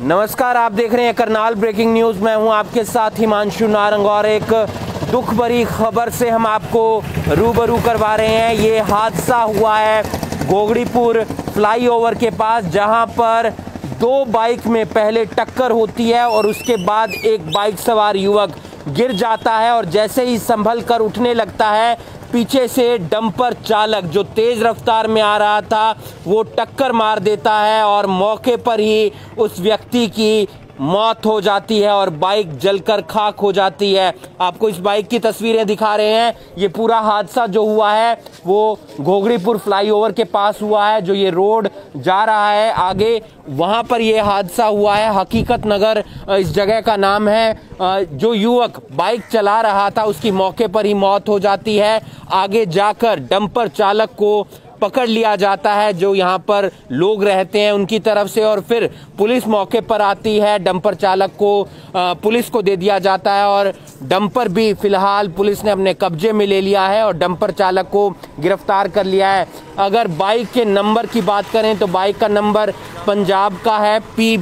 नमस्कार, आप देख रहे हैं करनाल ब्रेकिंग न्यूज़। मैं हूं आपके साथ हिमांशु नारंग और एक दुख भरी खबर से हम आपको रूबरू करवा रहे हैं। ये हादसा हुआ है घोगड़ीपुर फ्लाईओवर के पास, जहां पर दो बाइक में पहले टक्कर होती है और उसके बाद एक बाइक सवार युवक गिर जाता है और जैसे ही संभल कर उठने लगता है, पीछे से डंपर चालक जो तेज रफ्तार में आ रहा था वो टक्कर मार देता है और मौके पर ही उस व्यक्ति की मौत हो जाती है और बाइक जलकर खाक हो जाती है। आपको इस बाइक की तस्वीरें दिखा रहे हैं। ये पूरा हादसा जो हुआ है वो घोगड़ीपुर फ्लाईओवर के पास हुआ है, जो ये रोड जा रहा है आगे, वहां पर ये हादसा हुआ है। हकीकत नगर इस जगह का नाम है। जो युवक बाइक चला रहा था उसकी मौके पर ही मौत हो जाती है। आगे जाकर डंपर चालक को पकड़ लिया जाता है, जो यहाँ पर लोग रहते हैं उनकी तरफ से, और फिर पुलिस मौके पर आती है। डंपर चालक को पुलिस को दे दिया जाता है और डंपर भी फिलहाल पुलिस ने अपने कब्जे में ले लिया है और डंपर चालक को गिरफ्तार कर लिया है। अगर बाइक के नंबर की बात करें तो बाइक का नंबर पंजाब का है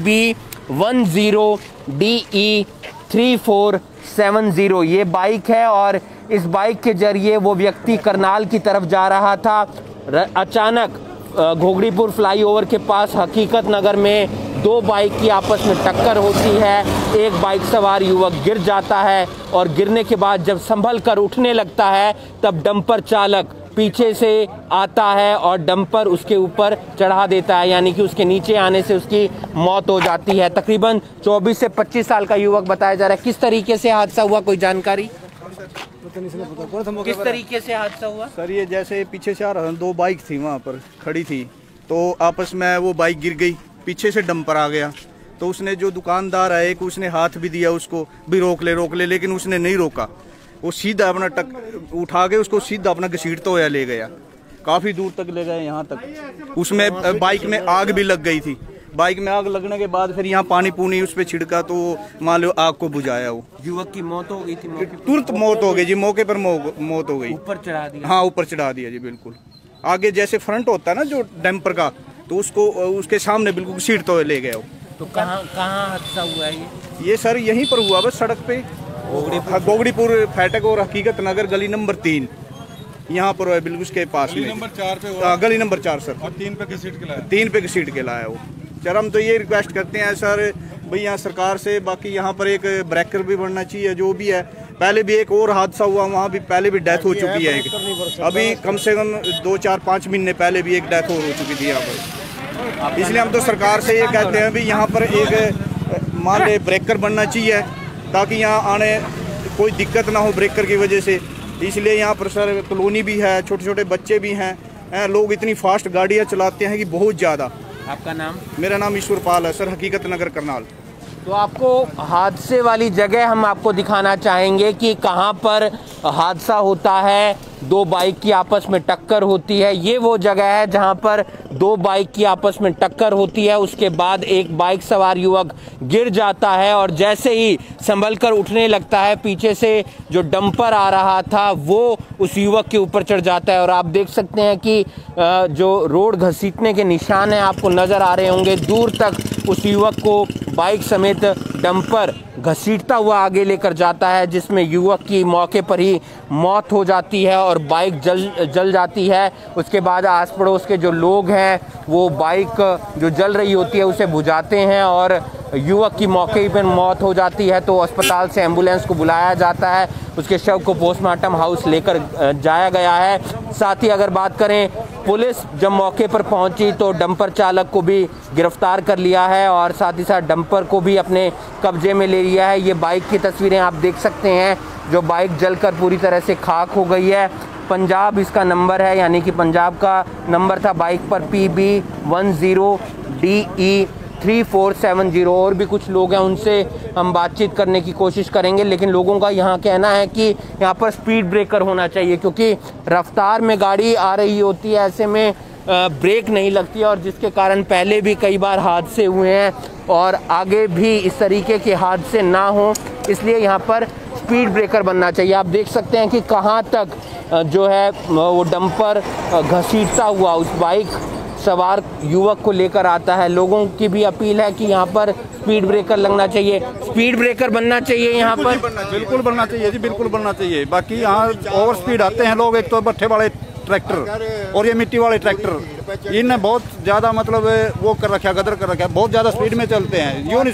PB10DE 3470 ये बाइक है। और इस बाइक के जरिए वो व्यक्ति करनाल की तरफ जा रहा था। अचानक घोगड़ीपुर फ्लाईओवर के पास हकीकत नगर में दो बाइक की आपस में टक्कर होती है। एक बाइक सवार युवक गिर जाता है और गिरने के बाद जब संभल कर उठने लगता है तब डंपर चालक पीछे से आता है और डंपर उसके ऊपर चढ़ा देता है, यानी कि उसके नीचे आने से उसकी मौत हो जाती है। तकरीबन 24 से 25 साल का युवक बताया जा रहा है। किस तरीके से हादसा हुआ, कोई जानकारी? किस तरीके से हादसा हुआ? सर ये जैसे पीछे से आ रहा था, दो बाइक थी वहाँ पर खड़ी थी, तो आपस में वो बाइक गिर गई, पीछे से डंपर आ गया। तो उसने जो दुकानदार है एक, उसने हाथ भी दिया उसको भी रोक ले, लेकिन उसने नहीं रोका। वो सीधा अपना उठा के उसको सीधा अपना घसीटता हुआ ले गया, काफी दूर तक ले गए, यहाँ तक। उसमें बाइक में आग भी लग गई थी। बाइक में आग लगने के बाद फिर यहाँ पानी पूनी उस पर छिड़का तो मान लो आग को बुझाया। वो युवक की मौत हो गई थी, तुरंत मौत हो गई जी, मौके पर मौत हो गई। ऊपर चढ़ा दिया? हाँ, ऊपर चढ़ा दिया जी, बिल्कुल। आगे जैसे फ्रंट होता है ना जो डंपर का, तो उसको उसके सामने बिल्कुल घसीटते हुए ले गया वो। तो कहाँ हादसा हुआ है ये सर यहीं पर हुआ, बस सड़क पे घोगड़ीपुर फाटक और हकीकत नगर गली नंबर 3 यहाँ पर है, बिल्कुल उसके पास में। नंबर 4 पे हुआ। गली नंबर 4 सर। और 3 पे घसीट के लाया। 3 पे घसीट के लाया वो। सर हम तो ये रिक्वेस्ट करते हैं सर भाई यहाँ सरकार से, बाकी यहाँ पर एक ब्रेकर भी बनना चाहिए। जो भी है, पहले भी एक और हादसा हुआ, वहाँ भी पहले भी डेथ हो चुकी है एक। अभी कम से कम 2-4-5 महीने पहले भी एक डेथ हो चुकी थी यहाँ पर। इसलिए हम तो सरकार से ये कहते हैं भी यहाँ पर एक मान ले ब्रेकर बनना चाहिए, ताकि यहाँ आने कोई दिक्कत ना हो ब्रेकर की वजह से। इसलिए यहाँ पर सर कॉलोनी भी है, छोटे छोटे बच्चे भी हैं, लोग इतनी फास्ट गाड़ियाँ चलाते हैं कि बहुत ज़्यादा। आपका नाम? मेरा नाम ईश्वरपाल है सर, हकीकत नगर करनाल। तो आपको हादसे वाली जगह हम आपको दिखाना चाहेंगे कि कहां पर हादसा होता है, दो बाइक की आपस में टक्कर होती है। ये वो जगह है जहां पर दो बाइक की आपस में टक्कर होती है। उसके बाद एक बाइक सवार युवक गिर जाता है और जैसे ही संभल कर उठने लगता है, पीछे से जो डंपर आ रहा था वो उस युवक के ऊपर चढ़ जाता है। और आप देख सकते हैं कि जो रोड घसीटने के निशान हैं आपको नज़र आ रहे होंगे। दूर तक उस युवक को बाइक समेत डंपर घसीटता हुआ आगे लेकर जाता है, जिसमें युवक की मौके पर ही मौत हो जाती है और बाइक जल जाती है। उसके बाद आस पड़ोस के जो लोग हैं वो बाइक जो जल रही होती है उसे बुझाते हैं और युवक की मौके पर मौत हो जाती है। तो अस्पताल से एम्बुलेंस को बुलाया जाता है, उसके शव को पोस्टमार्टम हाउस लेकर जाया गया है। साथ ही अगर बात करें, पुलिस जब मौके पर पहुंची तो डंपर चालक को भी गिरफ्तार कर लिया है और साथ ही साथ डंपर को भी अपने कब्जे में ले लिया है। ये बाइक की तस्वीरें आप देख सकते हैं, जो बाइक जलकर पूरी तरह से खाक हो गई है। पंजाब इसका नंबर है, यानी कि पंजाब का नंबर था बाइक पर PB10DE 3470। और भी कुछ लोग हैं, उनसे हम बातचीत करने की कोशिश करेंगे, लेकिन लोगों का यहाँ कहना है कि यहाँ पर स्पीड ब्रेकर होना चाहिए, क्योंकि रफ्तार में गाड़ी आ रही होती है, ऐसे में ब्रेक नहीं लगती और जिसके कारण पहले भी कई बार हादसे हुए हैं और आगे भी इस तरीके के हादसे ना हो, इसलिए यहाँ पर स्पीड ब्रेकर बनना चाहिए। आप देख सकते हैं कि कहाँ तक जो है वो डंपर घसीटता हुआ उस बाइक सवार युवक को लेकर आता है। लोगों की भी अपील है कि यहाँ पर स्पीड ब्रेकर लगना चाहिए, स्पीड ब्रेकर बनना चाहिए यहाँ पर। बिल्कुल बनना चाहिए जी, बिल्कुल बनना चाहिए। बाकी यहाँ ओवर स्पीड आते हैं लोग, एक तो भट्ठे वाले ट्रैक्टर और ये मिट्टी वाले ट्रैक्टर, इनने बहुत ज़्यादा मतलब वो कर रखा, गदर कर रखा, बहुत ज़्यादा स्पीड में चलते हैं। यूँ नहीं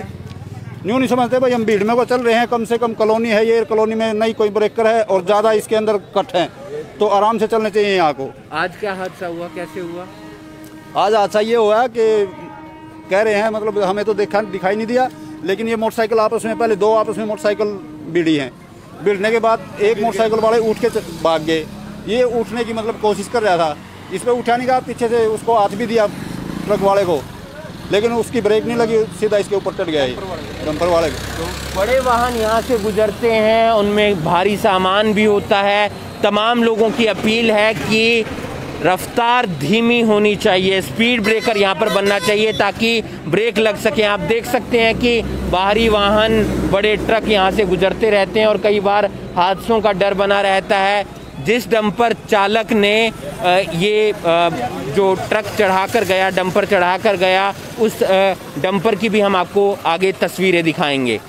समझते भाई हम भीड़ में को चल रहे हैं, कम से कम कॉलोनी है ये, कॉलोनी में नहीं कोई ब्रेकर है और ज़्यादा इसके अंदर कट है, तो आराम से चलने चाहिए यहाँ को। आज क्या हादसा हुआ, कैसे हुआ? आज हादसा ये हुआ कि कह रहे हैं, मतलब हमें तो दिखाई नहीं दिया, लेकिन ये मोटरसाइकिल आपस में, पहले दो आपस में मोटरसाइकिल भिड़ी हैं। भिड़ने के बाद एक मोटरसाइकिल वाले उठ के भाग गए। ये उठने की मतलब कोशिश कर रहा था, इस पर उठाने का पीछे से उसको हाथ भी दिया ट्रक वाले को, लेकिन उसकी ब्रेक नहीं लगी, सीधा इसके ऊपर चढ़ गया डंपर वाले को। तो बड़े वाहन यहाँ से गुजरते हैं, उनमें भारी सामान भी होता है। तमाम लोगों की अपील है कि रफ्तार धीमी होनी चाहिए, स्पीड ब्रेकर यहाँ पर बनना चाहिए ताकि ब्रेक लग सके। आप देख सकते हैं कि बाहरी वाहन, बड़े ट्रक यहाँ से गुजरते रहते हैं और कई बार हादसों का डर बना रहता है। जिस डंपर चालक ने ये जो ट्रक चढ़ाकर गया, डंपर चढ़ाकर गया, उस डंपर की भी हम आपको आगे तस्वीरें दिखाएंगे।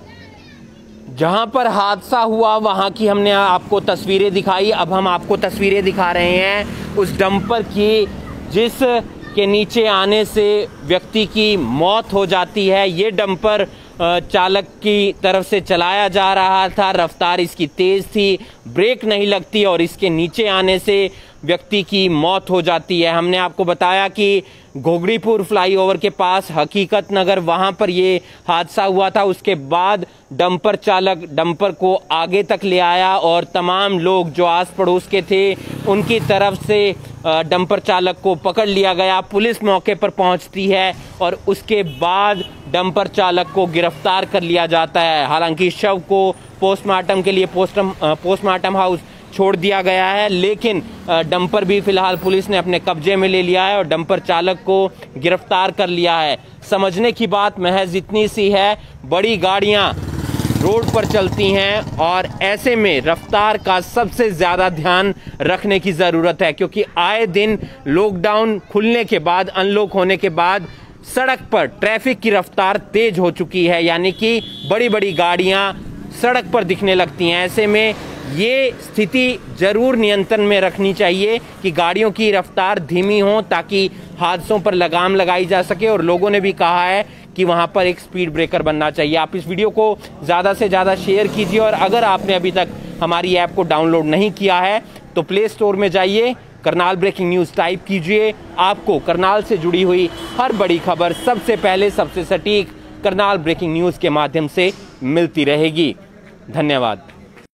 जहां पर हादसा हुआ वहां की हमने आपको तस्वीरें दिखाई, अब हम आपको तस्वीरें दिखा रहे हैं उस डंपर की जिस के नीचे आने से व्यक्ति की मौत हो जाती है। ये डंपर चालक की तरफ से चलाया जा रहा था, रफ्तार इसकी तेज थी, ब्रेक नहीं लगती और इसके नीचे आने से व्यक्ति की मौत हो जाती है। हमने आपको बताया कि घोगड़ीपुर फ्लाईओवर के पास हकीकत नगर, वहां पर ये हादसा हुआ था। उसके बाद डंपर चालक डंपर को आगे तक ले आया और तमाम लोग जो आस पड़ोस के थे उनकी तरफ से डंपर चालक को पकड़ लिया गया। पुलिस मौके पर पहुंचती है और उसके बाद डंपर चालक को गिरफ्तार कर लिया जाता है। हालांकि शव को पोस्टमार्टम के लिए पोस्टमार्टम हाउस छोड़ दिया गया है, लेकिन डंपर भी फिलहाल पुलिस ने अपने कब्जे में ले लिया है और डंपर चालक को गिरफ्तार कर लिया है। समझने की बात महज इतनी सी है, बड़ी गाड़ियां रोड पर चलती हैं और ऐसे में रफ्तार का सबसे ज़्यादा ध्यान रखने की ज़रूरत है, क्योंकि आए दिन लॉकडाउन खुलने के बाद, अनलॉक होने के बाद सड़क पर ट्रैफिक की रफ्तार तेज हो चुकी है, यानी कि बड़ी बड़ी गाड़ियां सड़क पर दिखने लगती हैं। ऐसे में ये स्थिति जरूर नियंत्रण में रखनी चाहिए कि गाड़ियों की रफ्तार धीमी हो ताकि हादसों पर लगाम लगाई जा सके। और लोगों ने भी कहा है कि वहां पर एक स्पीड ब्रेकर बनना चाहिए। आप इस वीडियो को ज़्यादा से ज़्यादा शेयर कीजिए और अगर आपने अभी तक हमारी ऐप को डाउनलोड नहीं किया है तो प्ले स्टोर में जाइए, करनाल ब्रेकिंग न्यूज़ टाइप कीजिए। आपको करनाल से जुड़ी हुई हर बड़ी खबर सबसे पहले, सबसे सटीक करनाल ब्रेकिंग न्यूज़ के माध्यम से मिलती रहेगी। धन्यवाद।